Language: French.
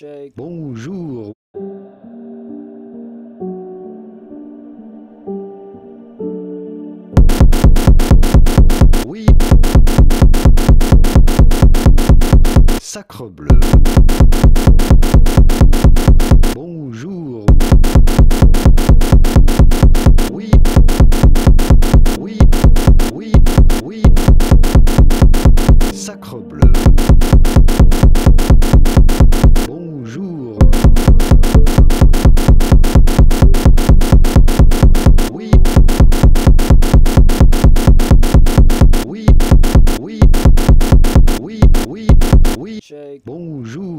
Shake. Bonjour. Oui. Sacre bleu. Bonjour. Oui. Oui. Oui. Oui. Sacre bleu. Bonjour. Oui. Oui. Oui. Oui. Oui. Oui. Shake. Bonjour.